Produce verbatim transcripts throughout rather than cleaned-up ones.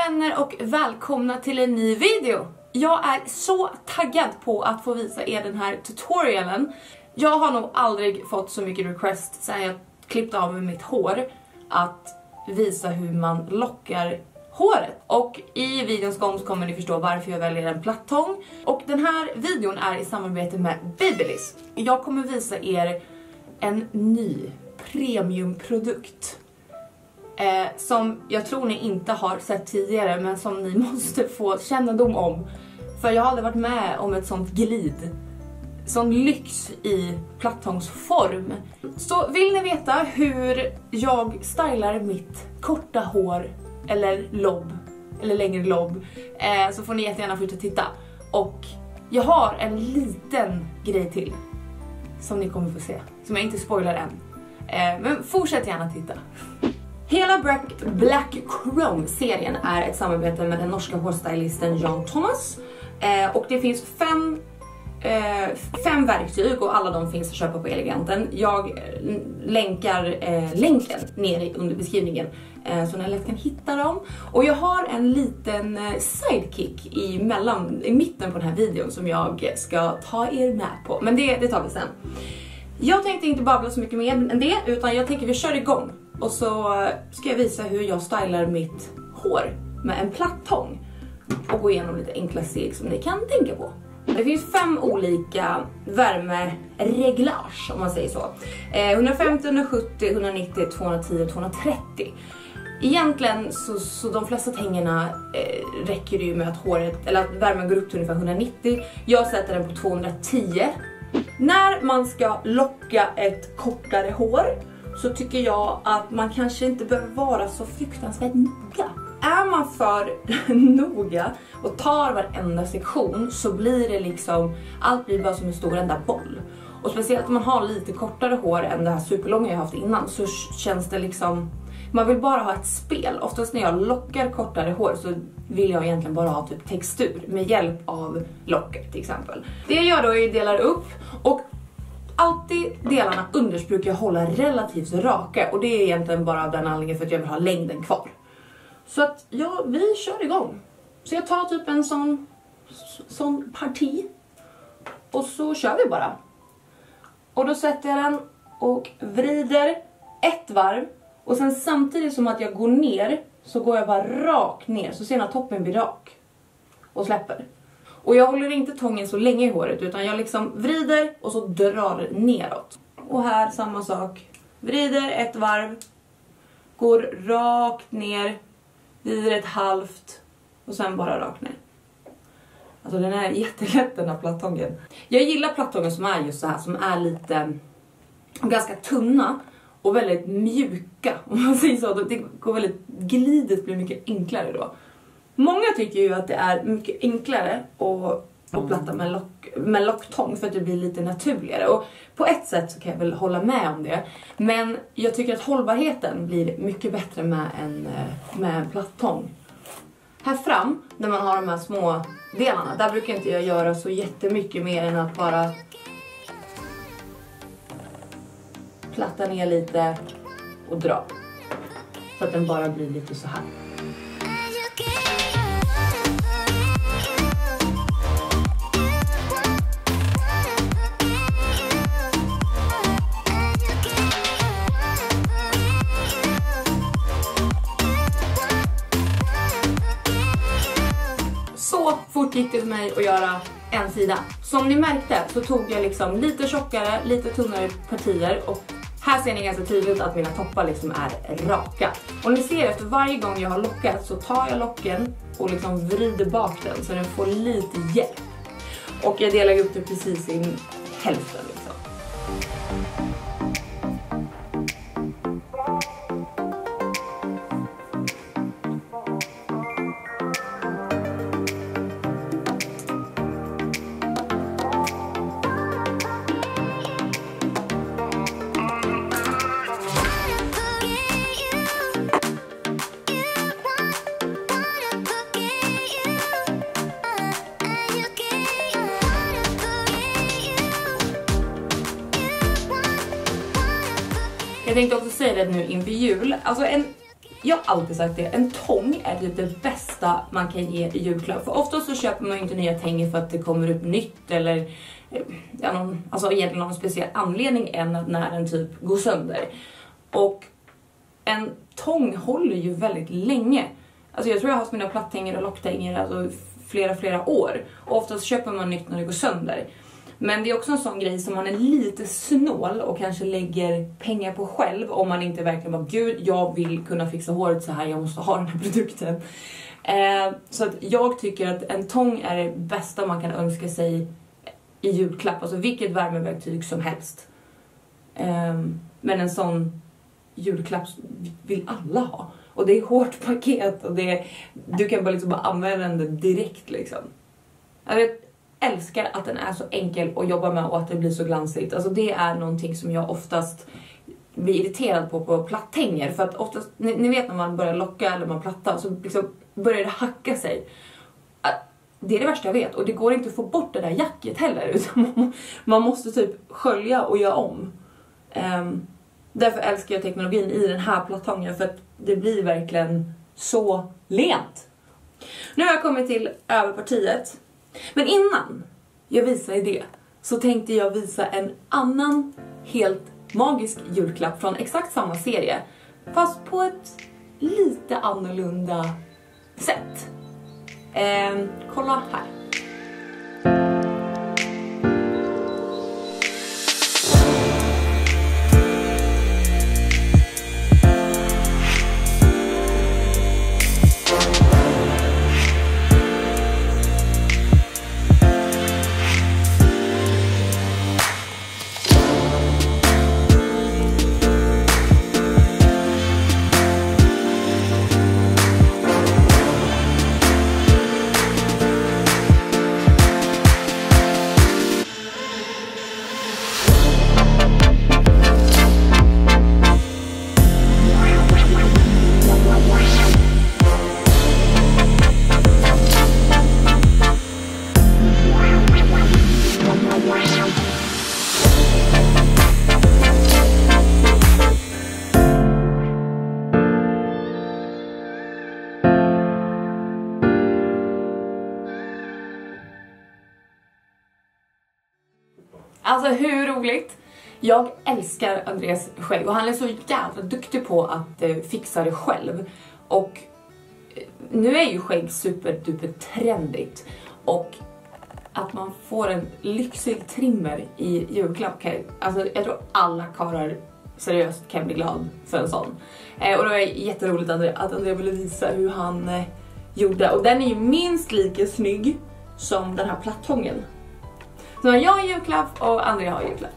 vänner och välkomna till en ny video. Jag är så taggad på att få visa er den här tutorialen. Jag har nog aldrig fått så mycket request sedan jag klippte av med mitt hår att visa hur man lockar håret. Och i videons gång så kommer ni förstå varför jag väljer en plattång. Och den här videon är i samarbete med Babyliss. Jag kommer visa er en ny premiumprodukt. Eh, som jag tror ni inte har sett tidigare, men som ni måste få kännedom om. För jag har aldrig varit med om ett sånt glid. Sån lyx i plattångsform. Så vill ni veta hur jag stylar mitt korta hår eller lobb, eller längre lobb, eh, så får ni jättegärna fortsätta titta. Och jag har en liten grej till som ni kommer få se, som jag inte spoilar än. Eh, men fortsätt gärna titta. Hela Black, Black Chrome-serien är ett samarbete med den norska hårstylisten Jan Thomas. Eh, och det finns fem, eh, fem verktyg och alla de finns att köpa på Eleganten. Jag eh, länkar eh, länken nere under beskrivningen eh, så ni lätt kan hitta dem. Och jag har en liten eh, sidekick i, mellan, i mitten på den här videon som jag ska ta er med på. Men det, det tar vi sen. Jag tänkte inte babbla så mycket mer än det, utan jag tänker vi kör igång. Och så ska jag visa hur jag stylar mitt hår med en plattång. Och gå igenom lite enkla steg som ni kan tänka på. Det finns fem olika värmereglage, om man säger så. Eh, hundrafemtio, hundrasjuttio, hundranittio, tvåhundratio, tvåhundratrettio. Egentligen så, så de flesta tängerna eh, räcker det ju med att håret, eller att värmen går upp till ungefär hundranittio. Jag sätter den på tvåhundratio. När man ska locka ett kortare hår så tycker jag att man kanske inte behöver vara så fruktansvärt noga. Är man för noga och tar varenda sektion så blir det liksom, allt blir bara som en stor enda boll. Och speciellt om man har lite kortare hår än det här superlånga jag haft innan så känns det liksom, man vill bara ha ett spel. Oftast när jag lockar kortare hår så vill jag egentligen bara ha typ textur med hjälp av locker till exempel. Det jag gör då är att jag delar upp och alltid delarna underst brukar jag hålla relativt raka. Och det är egentligen bara av den anledningen för att jag vill ha längden kvar. Så att ja, vi kör igång. Så jag tar typ en sån, sån parti. Och så kör vi bara. Och då sätter jag den och vrider ett varv. Och sen samtidigt som att jag går ner så går jag bara rakt ner. Så ser ni att toppen blir rak. Och släpper. Och jag håller inte tången så länge i håret utan jag liksom vrider och så drar neråt. Och här samma sak. Vrider ett varv. Går rakt ner. Vrider ett halvt. Och sen bara rakt ner. Alltså den är jättelätt den här plattången. Jag gillar plattången som är just så här. Som är lite ganska tunna. Och väldigt mjuka. Om man säger så. Det går väldigt, glidet blir mycket enklare då. Många tycker ju att det är mycket enklare att, att platta med, lock, med locktång för att det blir lite naturligare. Och på ett sätt så kan jag väl hålla med om det. Men jag tycker att hållbarheten blir mycket bättre med en, med en plattång. Här fram, när man har de här små delarna, där brukar inte jag göra så jättemycket mer än att bara platta ner lite och dra. Så att den bara blir lite så här. Så fort gick det för mig att göra en sida. Som ni märkte så tog jag liksom lite tjockare, lite tunnare partier. Och här ser ni ganska tydligt att mina toppar liksom är raka. Och ni ser efter varje gång jag har lockat så tar jag locken och liksom vrider bak den så den får lite hjälp. Och jag delar upp det precis i hälften liksom. Jag tänkte också säga det nu inför jul. Alltså en jag har alltid sagt det, en tång är typ det bästa man kan ge i julklapp. För ofta så köper man ju inte nya tänger för att det kommer upp nytt eller ja, någon, alltså egentligen någon speciell anledning än att när den typ går sönder. Och en tång håller ju väldigt länge. Alltså jag tror jag har haft mina plattänger och locktänger alltså flera flera år. Och oftast köper man nytt när det går sönder. Men det är också en sån grej som man är lite snål och kanske lägger pengar på själv. Om man inte verkligen bara, gud jag vill kunna fixa håret så här, jag måste ha den här produkten. Eh, så att jag tycker att en tång är det bästa man kan önska sig i julklapp. Alltså vilket värmeverktyg som helst. Eh, men en sån julklapp vill alla ha. Och det är hårt paket och det är, du kan bara liksom bara använda den direkt liksom. Jag vet, älskar att den är så enkel att jobba med och att det blir så glansigt. Alltså det är någonting som jag oftast blir irriterad på på plattänger. För att oftast, ni, ni vet när man börjar locka eller man plattar så liksom börjar det hacka sig. Det är det värsta jag vet. Och det går inte att få bort det där jacket heller. Utan man måste typ skölja och göra om. Um, därför älskar jag teknologin i den här platången. För att det blir verkligen så lent. Nu har jag kommit till överpartiet. Men innan jag visar det så tänkte jag visa en annan helt magisk julklapp från exakt samma serie. Fast på ett lite annorlunda sätt. Eh, kolla här. Alltså hur roligt? Jag älskar Andreas skägg och han är så jävla duktig på att eh, fixa det själv. Och eh, nu är ju skägg superduper trendigt. Och att man får en lyxig trimmer i julklapp. Alltså jag tror alla karlar seriöst kan bli glad för en sån. Eh, och det var jätteroligt att Andreas ville visa hur han eh, gjorde. Och den är ju minst lika snygg som den här plattången. Så jag har julklapp och Andrea har julklapp.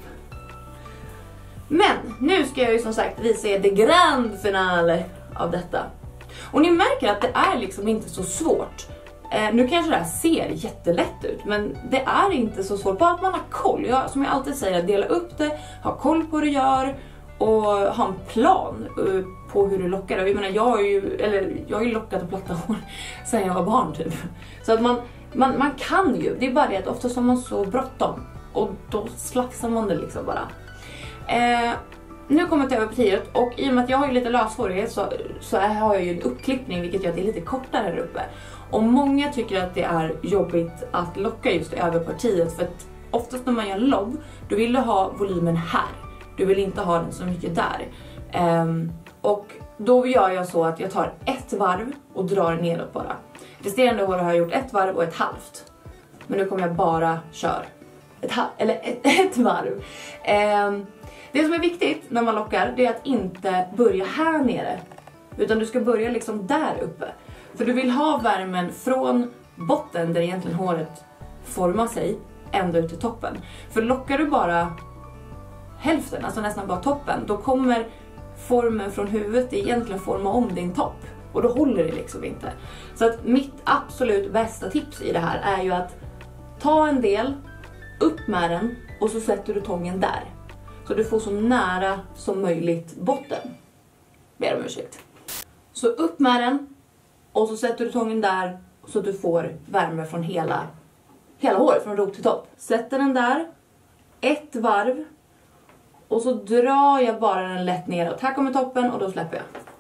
Men nu ska jag ju som sagt visa er det grand finale av detta. Och ni märker att det är liksom inte så svårt. Eh, nu kanske det här ser jättelätt ut, men det är inte så svårt. Bara att man har koll. Jag, som jag alltid säger, dela upp det, ha koll på vad du gör och ha en plan uh, på hur du lockar. Jag menar, jag har ju, eller, jag har ju lockat och plattat hår sedan jag var barn typ. Så att man... Man, man kan ju, det är bara det att ofta har man så bråttom och då slafsar man det liksom bara. Eh, nu kommer jag till överpartiet och i och med att jag har ju lite lösvårighet så, så har jag ju en uppklippning vilket gör att det är lite kortare här uppe. Och många tycker att det är jobbigt att locka just i överpartiet för att oftast när man gör lobb då vill du ha volymen här. Du vill inte ha den så mycket där. Eh, och då gör jag så att jag tar ett varv och drar neråt bara. Resterande år har jag gjort ett varv och ett halvt. Men nu kommer jag bara köra ett, eller ett, ett varv. Eh, det som är viktigt när man lockar det är att inte börja här nere. Utan du ska börja liksom där uppe. För du vill ha värmen från botten där egentligen håret formar sig ända ut till toppen. För lockar du bara hälften, alltså nästan bara toppen, då kommer formen från huvudet egentligen forma om din topp. Och då håller det liksom inte. Så att mitt absolut bästa tips i det här är ju att ta en del, upp med den och så sätter du tången där. Så du får så nära som möjligt botten. Ber om ursäkt. Så upp med den och så sätter du tången där så att du får värme från hela, hela håret, från rot till topp. Sätter den där, ett varv och så drar jag bara den lätt neråt. Här kommer toppen och då släpper jag.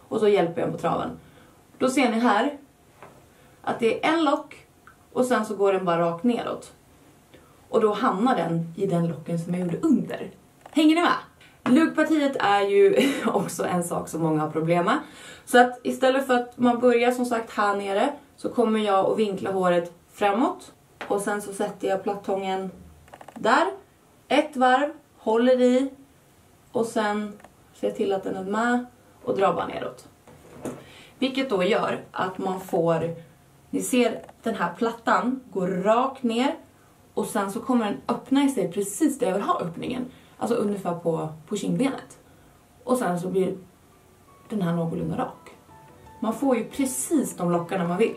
och så hjälper jag på traven. Då ser ni här att det är en lock och sen så går den bara rakt neråt. Och då hamnar den i den locken som jag gjorde under. Hänger ni med? Luggpartiet är ju också en sak som många har problem med. Så att istället för att man börjar som sagt här nere så kommer jag att vinkla håret framåt. Och sen så sätter jag plattången där. Ett varv, håller i och sen ser till att den är med och drar bara neråt. Vilket då gör att man får, ni ser den här plattan går rakt ner och sen så kommer den öppna i sig precis där jag vill ha öppningen. Alltså ungefär på, på kindbenet. Och sen så blir den här någorlunda rak. Man får ju precis de lockarna man vill.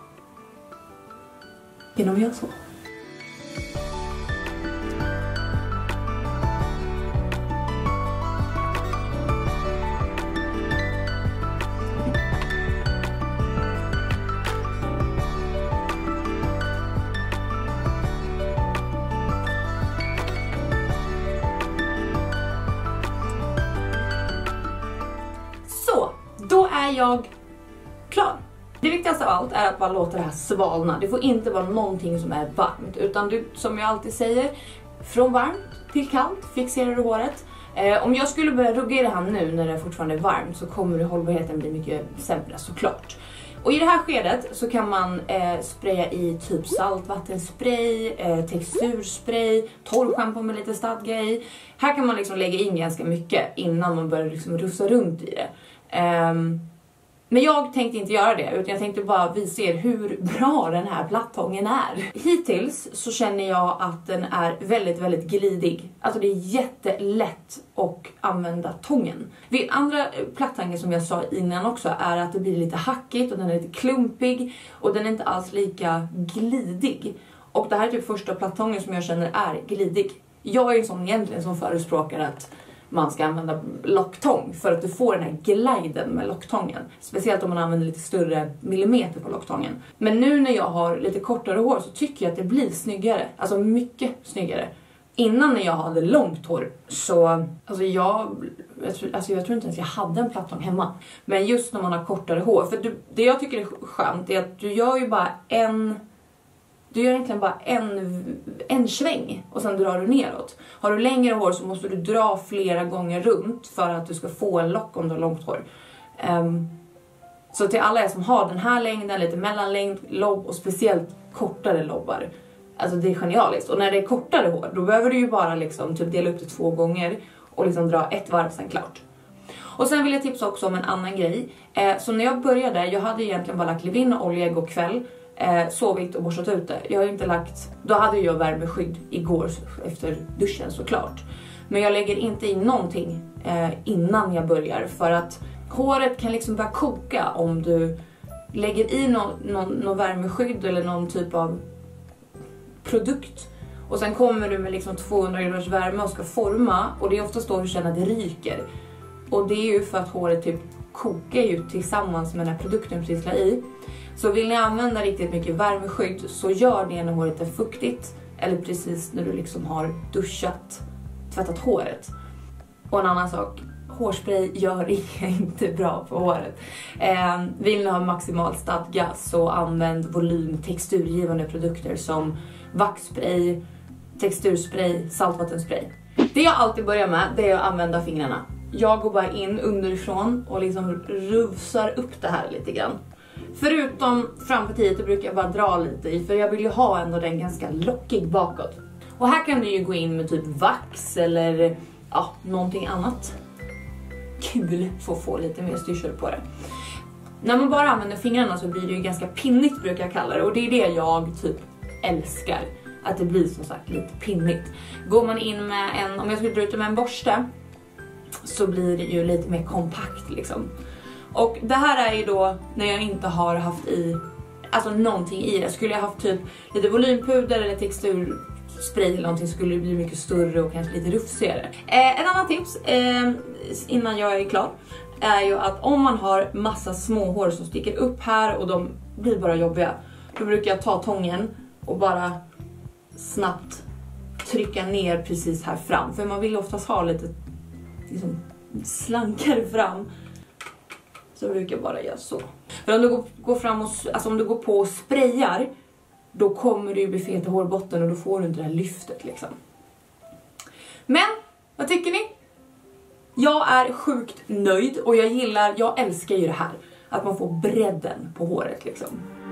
Genom att göra så. Då är jag klar. Det viktigaste av allt är att bara låta det här svalna. Det får inte vara någonting som är varmt. Utan du, som jag alltid säger, från varmt till kallt fixerar du håret. Eh, om jag skulle börja rugga i det här nu när det fortfarande är varmt så kommer hållbarheten bli mycket sämre såklart. Och i det här skedet så kan man eh, spraya i typ saltvattenspray, eh, texturspray, torrschampo med lite stadga i. Här kan man liksom lägga in ganska mycket innan man börjar liksom rufsa runt i det. Um, men jag tänkte inte göra det utan jag tänkte bara visa er hur bra den här plattången är. Hittills så känner jag att den är väldigt väldigt glidig. Alltså det är jättelätt att använda tången. Vid andra plattången som jag sa innan också är att det blir lite hackigt och den är lite klumpig och den är inte alls lika glidig. Och det här är typ första plattången som jag känner är glidig. Jag är ju som egentligen som förespråkar att man ska använda locktång för att du får den här gliden med locktången. Speciellt om man använder lite större millimeter på locktången. Men nu när jag har lite kortare hår så tycker jag att det blir snyggare. Alltså mycket snyggare. Innan när jag hade långt hår så... Alltså jag, jag, tror, alltså jag tror inte ens jag hade en plattång hemma. Men just när man har kortare hår. För du, det jag tycker är skönt är att du gör ju bara en... Du gör egentligen bara en, en sväng och sen drar du neråt. Har du längre hår så måste du dra flera gånger runt för att du ska få en lock om du har långt hår. Um, så till alla er som har den här längden, lite mellanlängd, lobb och speciellt kortare lobbar. Alltså det är genialiskt. Och när det är kortare hår då behöver du ju bara liksom typ dela upp det två gånger och liksom dra ett varv sen klart. Och sen vill jag tipsa också om en annan grej. Eh, så när jag började, jag hade egentligen bara lagt leave-in och olja igår kväll. Eh, sovit och borstat ut det. Jag har inte lagt... Då hade jag värmeskydd igår efter duschen såklart. Men jag lägger inte i någonting eh, innan jag börjar. För att håret kan liksom börja koka om du lägger i någon, någon, någon värmeskydd eller någon typ av produkt. Och sen kommer du med liksom tvåhundra graders värme och ska forma. Och det är oftast då du känner att det ryker. Och det är ju för att håret typ kokar ju tillsammans med den här produkten du trisslar i. Så vill ni använda riktigt mycket värmeskydd så gör det när håret är fuktigt. Eller precis när du liksom har duschat, tvättat håret. Och en annan sak, hårspray gör inte bra på håret. Eh, vill ni ha maximal stadga så använd volym texturgivande produkter som vaxspray, texturspray, saltvattenspray. Det jag alltid börjar med det är att använda fingrarna. Jag går bara in underifrån och liksom rufsar upp det här lite grann. Förutom frampartiet så brukar jag bara dra lite i för jag vill ju ha ändå den ganska lockig bakåt. Och här kan du ju gå in med typ vax eller ja, någonting annat kul för att få lite mer styrsel på det. När man bara använder fingrarna så blir det ju ganska pinnigt brukar jag kalla det. Och det är det jag typ älskar. Att det blir som sagt lite pinnigt. Går man in med en, om jag skulle dra ut med en borste så blir det ju lite mer kompakt liksom. Och det här är ju då när jag inte har haft i alltså någonting i det. Skulle jag haft typ lite volympuder eller texturspray eller någonting skulle det bli mycket större och kanske lite rufsigare. Eh, en annan tips eh, innan jag är klar är ju att om man har massa små hår som sticker upp här och de blir bara jobbiga. Då brukar jag ta tången och bara snabbt trycka ner precis här fram. För man vill oftast ha lite liksom, slankare fram. så brukar jag bara göra så. För om du går, går fram och, alltså om du går på och sprayar, då kommer du ju bli fet i hårbotten och då får du inte det här lyftet liksom. Men, vad tycker ni? Jag är sjukt nöjd och jag gillar, jag älskar ju det här. Att man får bredden på håret liksom.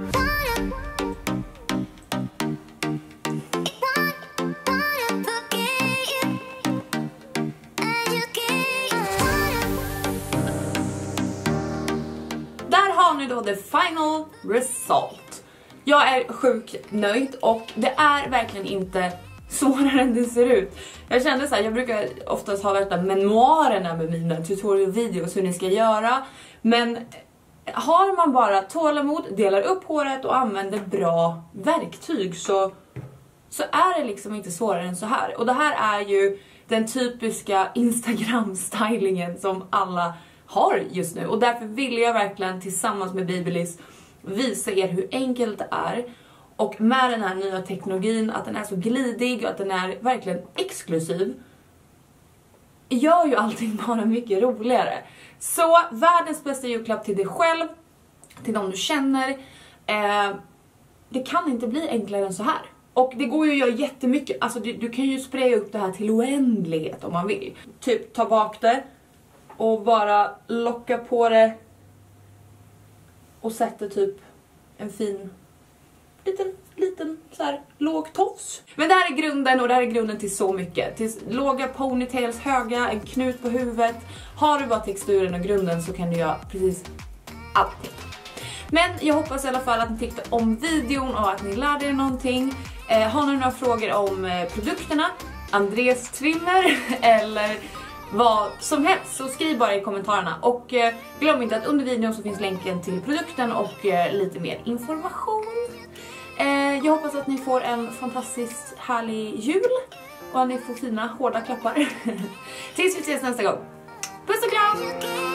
Där har ni då the final result. Jag är sjukt nöjd och det är verkligen inte svårare än det ser ut. Jag kände så här, jag brukar oftast ha värsta memoarerna med mina tutorial-videos hur ni ska göra. Men har man bara tålamod, delar upp håret och använder bra verktyg så, så är det liksom inte svårare än så här. Och det här är ju den typiska Instagram-stylingen som alla har just nu. Och därför vill jag verkligen tillsammans med Babyliss visa er hur enkelt det är. Och med den här nya teknologin, att den är så glidig och att den är verkligen exklusiv, gör ju allting bara mycket roligare. Så världens bästa julklapp till dig själv, till de du känner. Eh, det kan inte bli enklare än så här. Och det går ju att göra jättemycket. Alltså du, du kan ju spraya upp det här till oändlighet om man vill. Typ ta bak det och bara locka på det och sätta typ en fin liten, liten så här låg tofs. Men det här är grunden och det här är grunden till så mycket. Till låga ponytails, höga, en knut på huvudet. Har du bara texturen och grunden så kan du göra precis allting. Men jag hoppas i alla fall att ni tyckte om videon och att ni lärde er någonting. Eh, har ni några frågor om eh, produkterna, Andrés trimmer eller vad som helst så skriv bara i kommentarerna. Och eh, glöm inte att under videon så finns länken till produkten och eh, lite mer information. Eh, jag hoppas att ni får en fantastiskt härlig jul och att ni får fina hårda klappar. Tills vi ses nästa gång. Puss och kram!